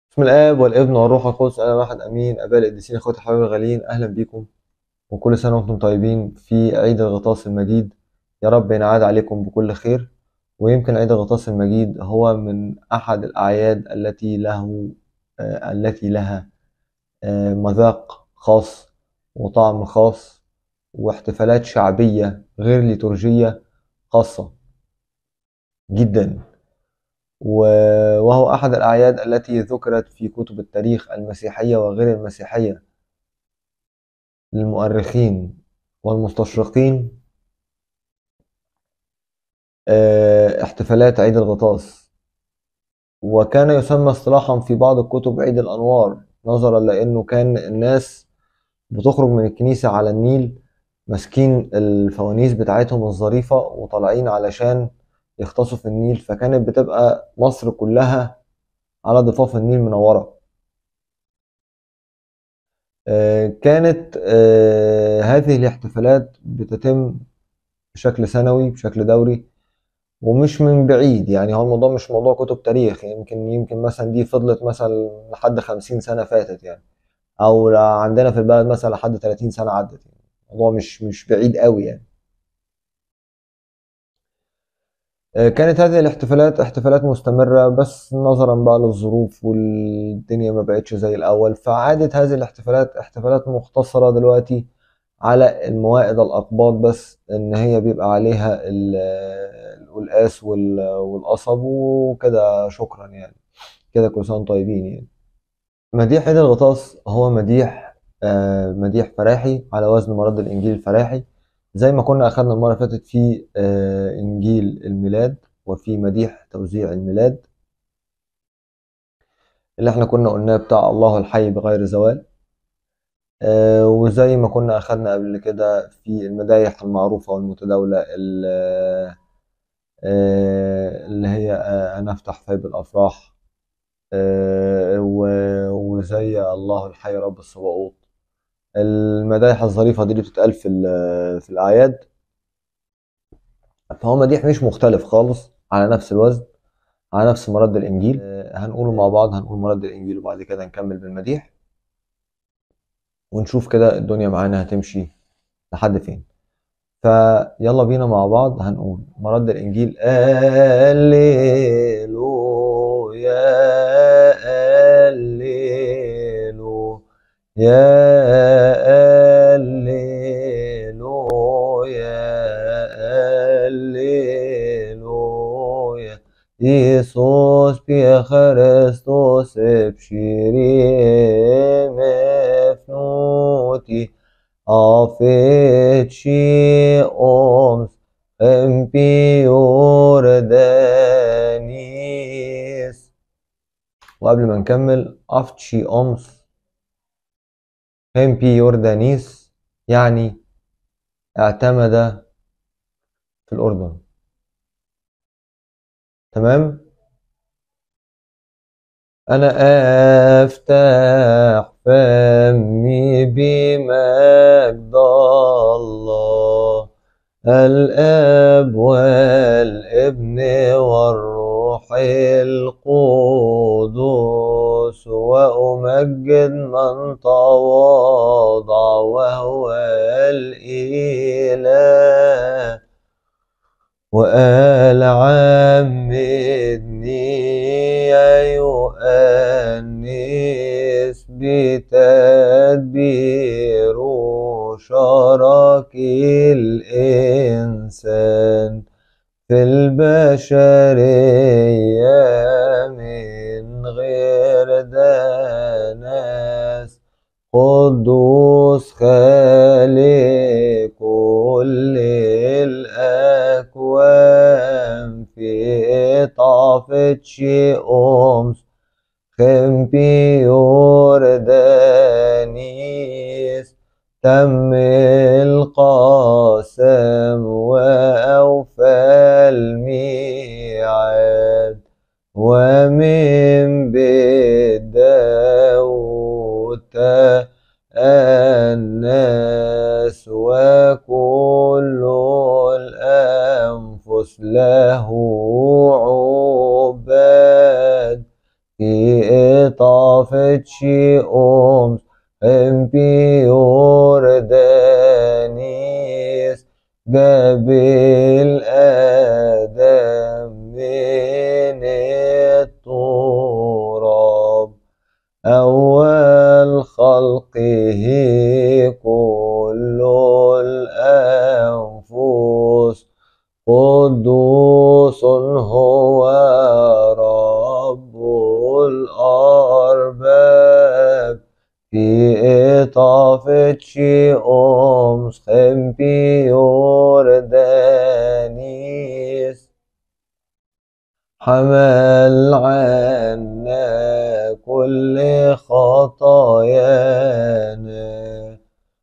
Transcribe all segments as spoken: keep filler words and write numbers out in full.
بسم الآب والابن والروح القدس أنا واحد أمين. آباء القديسين إخواتي الحبايب الغاليين، أهلا بيكم وكل سنة وأنتم طيبين في عيد الغطاس المجيد. يا رب ينعاد عليكم بكل خير. ويمكن عيد الغطاس المجيد هو من أحد الأعياد التي له آه التي لها آه مذاق خاص وطعم خاص واحتفالات شعبية غير ليتورجية خاصة جدا. و- وهو أحد الأعياد التي ذكرت في كتب التاريخ المسيحية وغير المسيحية للمؤرخين والمستشرقين. آه، احتفالات عيد الغطاس، وكان يسمى اصطلاحا في بعض الكتب عيد الأنوار، نظرا لأنه كان الناس بتخرج من الكنيسة على النيل ماسكين الفوانيس بتاعتهم الظريفة وطالعين علشان يغطسوا في النيل، فكانت بتبقى مصر كلها على ضفاف النيل منورة. آه، كانت آه، هذه الاحتفالات بتتم بشكل سنوي بشكل دوري ومش من بعيد. يعني هو الموضوع مش موضوع كتب تاريخ، يعني يمكن يمكن مثلا دي فضلت مثلا لحد خمسين سنة فاتت يعني، أو عندنا في البلد مثلا لحد ثلاثين سنة عدت. يعني الموضوع مش مش بعيد قوي يعني. آه، كانت هذه الاحتفالات احتفالات مستمرة، بس نظرا بقى للظروف والدنيا ما بقتش زي الأول، فعادت هذه الاحتفالات احتفالات مختصرة دلوقتي على الموائد الأقباط، بس إن هي بيبقى عليها ال- القلقاس وال- والقصب وكده، شكرا يعني. كده كل سنة وانتم طيبين يعني. مديح عيد الغطاس هو مديح آه، مديح فراحي على وزن مرد الإنجيل الفراحي، زي ما كنا أخدنا المرة اللي فاتت في آه، إنجيل الميلاد وفي مديح توزيع الميلاد اللي احنا كنا قلناه بتاع الله الحي بغير زوال. آه، وزي ما كنا أخدنا قبل كده في المدايح المعروفة والمتداولة ال- آه، اللي هي آه، أنا أفتح فيض الأفراح، آه، و- وزي الله الحي رب الصباؤوت. المدايح الظريفة دي اللي بتتقال في ال- في الأعياد. فهو مديح مش مختلف خالص، على نفس الوزن، على نفس مرد الإنجيل. آه، هنقوله مع بعض، هنقول مرد الإنجيل وبعد كده نكمل بالمديح ونشوف كده الدنيا معانا هتمشي لحد فين. فيلا بينا مع بعض هنقول مرد الإنجيل: هللويا هللويا هللويا هللويا. Iisus pie Christus epshirim efnuti Afetçi oms empior denis. وقبل ما نكمل، أفتشي أومس امبيور دانيس يعني اعتمد في الأردن. تمام. أنا أفتح فمي بمجد الله الآب والابن والروح القدس، وأمجد من تواضع وهو الإله، وقال عمدني يا يؤنس بتدبير شرك الإنسان في البشرية من غير دنس، قدوس خالق كل الأكوان في طافة أمس خمبيور دانيس. تم القسم وأوفى الميعاد، ومن بيت داود الناس وكل الأنفس له عباد في طافتشي أومس إمبيوردانيس قبل آدم من التراب أول خلقه كل الأنفس قدوس هو رب الأرباب في إطافتشي أومس خمبيوردانيس حمل عنا كل خطايانا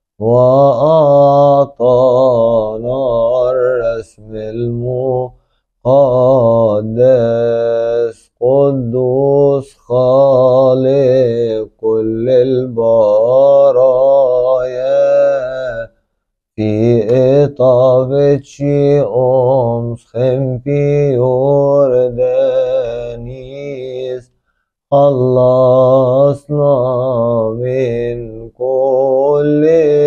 وأعطانا الرسم المقدس قدوس خالق كل البرايا في إطافتشي أومس خمبيوردانيس خلصنا من كل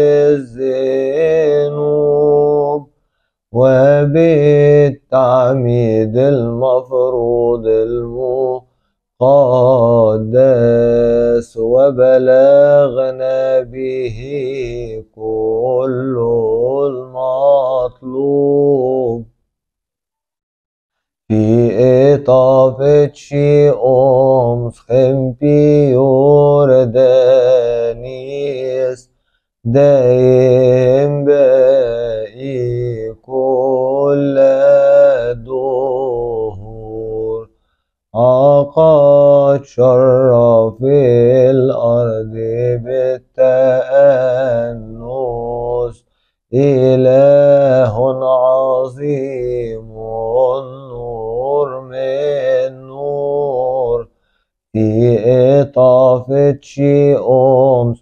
الذنوب وبالتعميد المفروض المقدس وبلغنا به كل المطلوب في إطافتشي أومس خمبيوردانيس دايم باقي كل الدهور عقد شرف الأرض بالتأنس إله عظيم النور من نور في إطافتشي أومس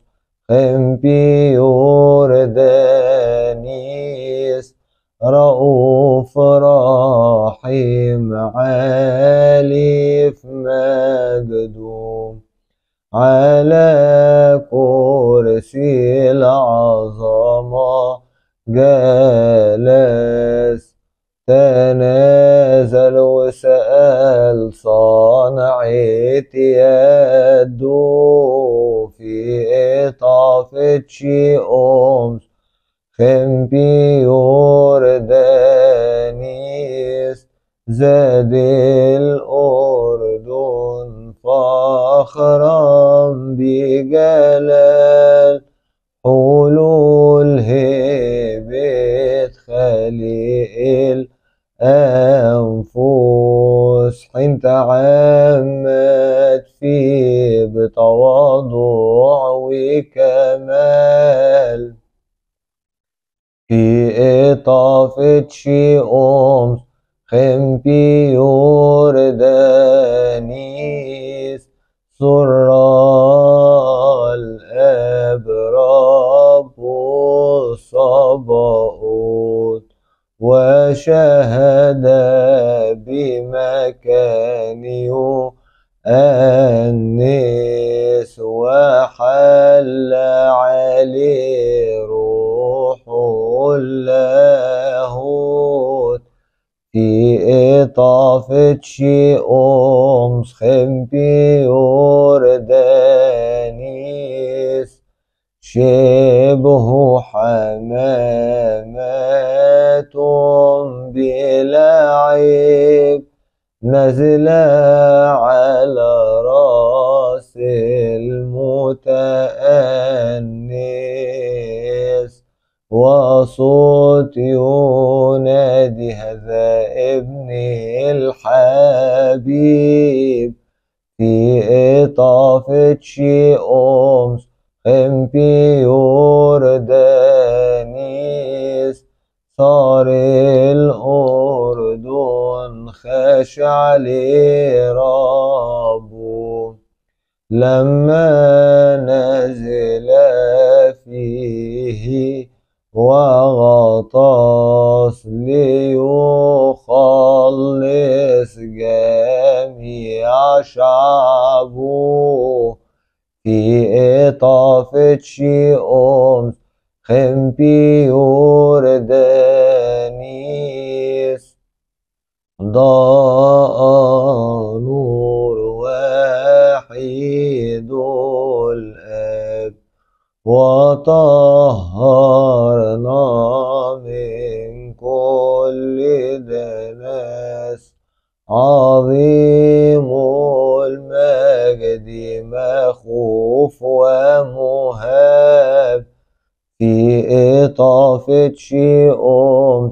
خمبيوردانيس رؤوف رحيم عالي في مجدوم على كرسي العظمة جلس تنازل وسأل صنعت يده في إطافتشي أومس خمبيوردانيس زاد الأردن فخرا بجلال حلول هبة خالق الأنفس حين تعمد فيه بتواضع وكمال في إطافتشي أومس خمبيوردانيس سر الآب رب الصباؤوت وشهد بمكان يؤنس وحل عليه روح اللاهوت في إطافتشي أومس خمبيوردانيس شبه حمامات بلا عيب نزل على راس المتأنس وصوت ينادي هذا ابني الحبيب في إطافتشي أومس خمبيوردانيس صار الأردن خاشع لربه لما نزل فيه وغطاس ليخلص جميع شعبه في طافتشي أمس خمبيور دانيس ضاء نور واحد الآب وطهرنا من كل دنس عظيم المجد مخوف ومهاب في إطافتشي أمس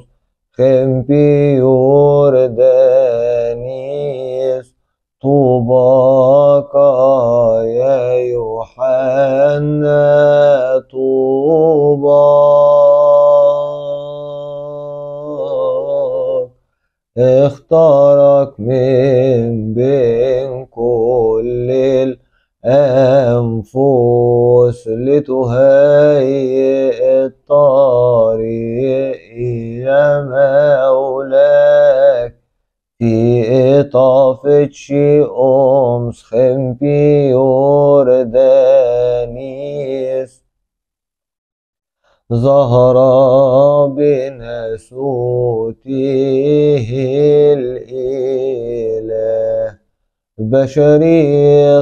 خمبيور دانيس طوباك يا يوحنا طوباك اختارك من بين كل الأنفس لتهيئ الطريق إلى مولاك في طافتشي أمس خمبيور دانيس ظهر بناسوته الإله بشري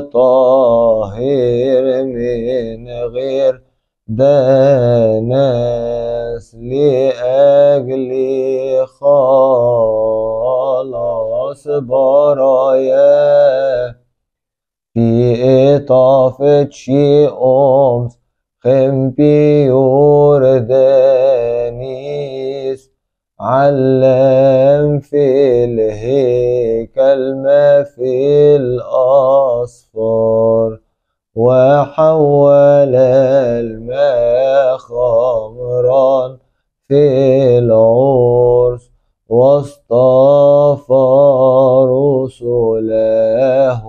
طاهر من غير دنس لأجل خلاص براياه في طافتشي أمس خمبيور دانيس علم في الهيكل ما في الأصفار وحول الماء خمرا في العرس واصطفى رسله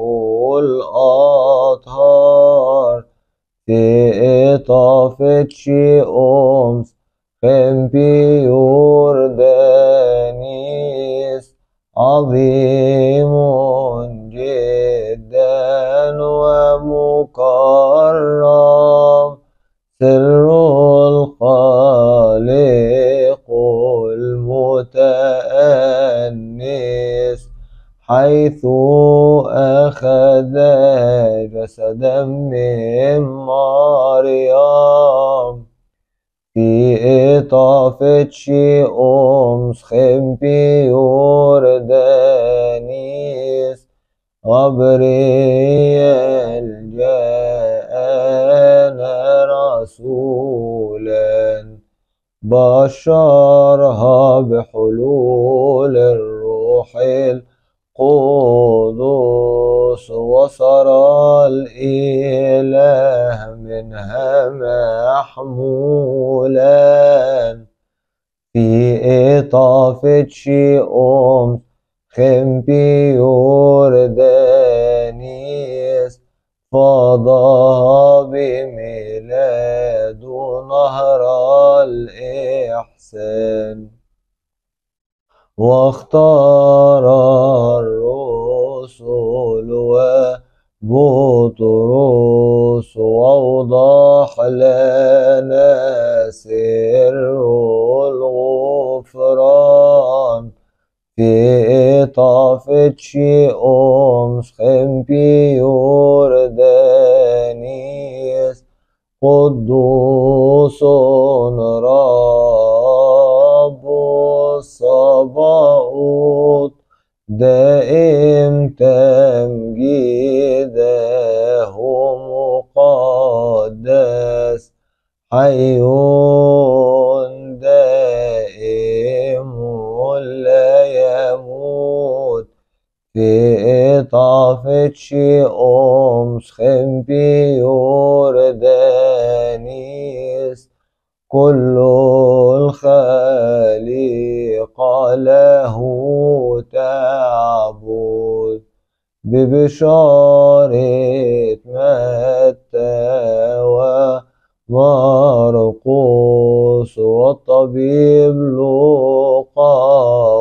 الأطهار في طافتشي أمس خمبيور دانيس عظيم جدا ومكرم سر الخالق المتأنس حيث أخذ جسدا من مريم في طافتشي أمس خمبيور دانيس غبريل جاءنا رسولا بشرها بحلول الروح القدس وصار الإله منها محمولا في طافتشي أمس خمبيور دانيس فاض بميلاد نهر الإحسان واختار الرسل وبطرس وأوضح لنا سر الغفران في طافتشي أمس خمبيور دانيس قدوس رب الصباؤوت دائم تمجيده مقدس حي دائم لا يموت في طافتشي أمس خمبيور دانيس كل الخليقة له تعبد ببشارة متى ومرقس والطبيب لوقا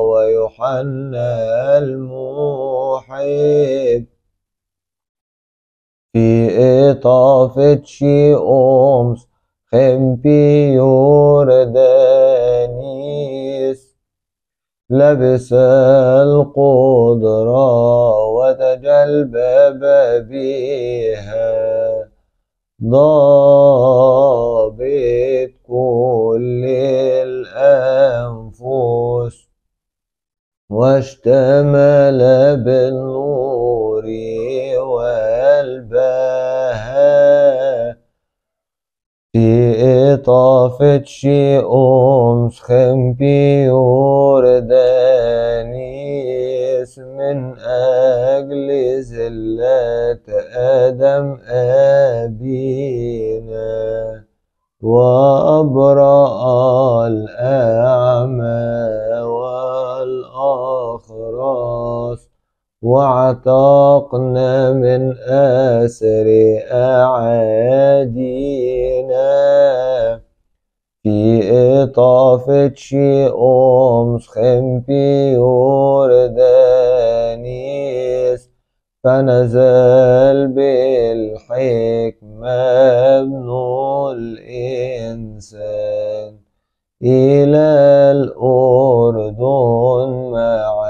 ويوحنا المحب في طافتشي أومس خمبي يوردانيس لبس القدرة وتجلبب بها ضابط كل الأنفس واشتمل بالنور والبهاء في طافتشي أومس خمبي يوردانيس من أجل زلة آدم أبينا وأبرأ الأعمى والأخرس واعتقنا من آسر أعادينا في إطافتشي أومس خمبي يوردانيس فنزل بالحكمة ابن الإنسان إلى الأردن مع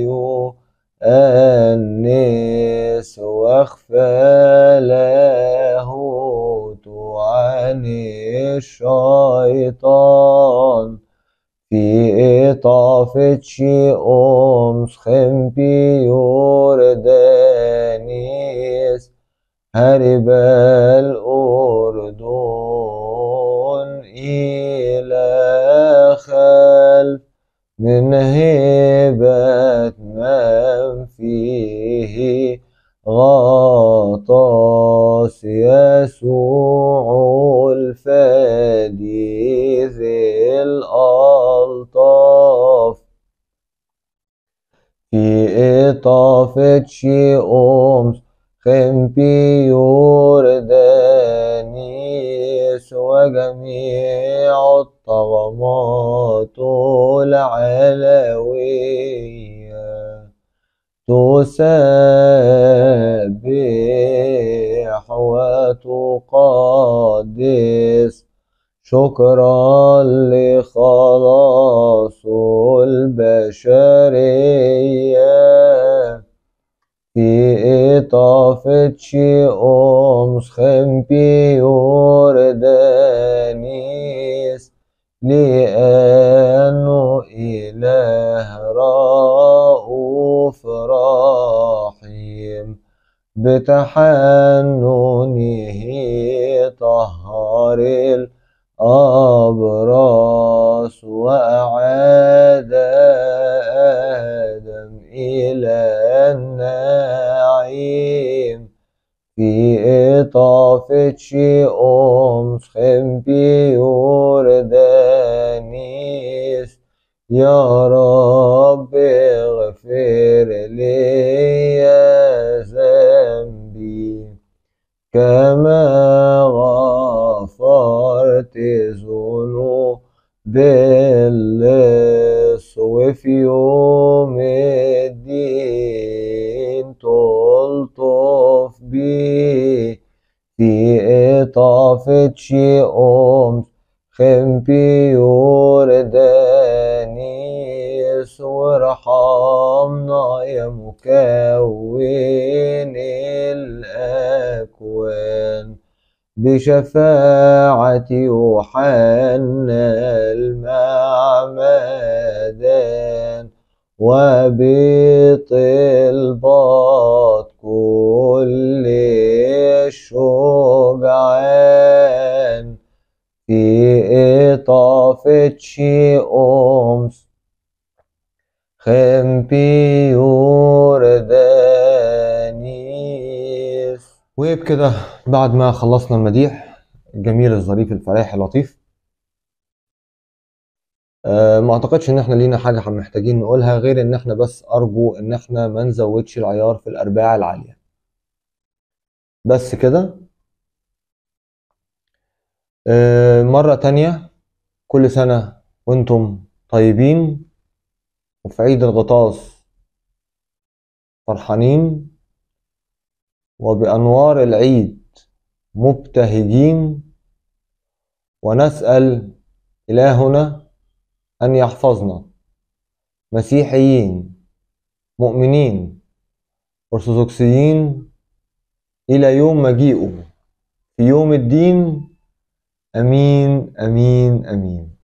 يؤنس واخفى لاهوت عن الشيطان في طافتشي أومس خمبي يوردانيس هرب الأردن إلى خلف من هبة من فيه غطاس يسوع الفادي ذي الألطاف في طافتشي أومس خمبي يوردانيس وجميع الطغمات العلوية تسبح وتقدس شكرا لخلاص البشرية في طافتشي أومس خمبي يوردانيس لأنه إله رؤوف رحيم بتحننه طهر الأبراس وأعاد آدم إلى النعيم في طافتشي أومس خمبي يوردانيس يا رب اغفر لي يا ذنبي كما غفرت ذنوب باللص وفي يوم الدين تلطف بي في طافتشي أومس خمبي يوردانيس وارحمنا يا مكون الأكوان بشفاعة يوحنا المعمدان وبطلبات كل الشجعان في طافتشي أومس خمبي يوردانيس. وبكده بعد ما خلصنا المديح الجميل الظريف الفرايح اللطيف، أه ما اعتقدش ان احنا لينا حاجة محتاجين نقولها غير ان احنا بس ارجو ان احنا ما نزودش العيار في الارباع العالية بس كده. أه مرة تانية كل سنة وانتم طيبين وفي عيد الغطاس فرحانين وبأنوار العيد مبتهجين، ونسأل إلهنا أن يحفظنا مسيحيين مؤمنين أرثوذكسيين إلى يوم مجيئه في يوم الدين. أمين أمين أمين.